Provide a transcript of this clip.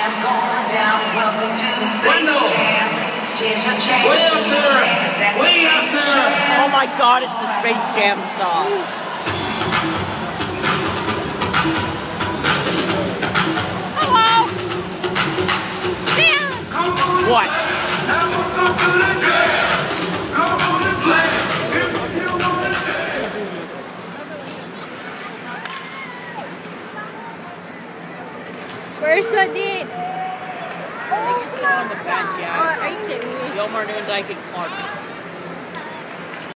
Jam going down. Welcome to the Space Jam. Here's your chance. Way up there! Way up there! Oh my God, it's the Space Jam song. Hello! Yeah. What? Where's the dean? I think he's still on the bench, yeah. Are you kidding me? Gilmore, Newendike, and Clark.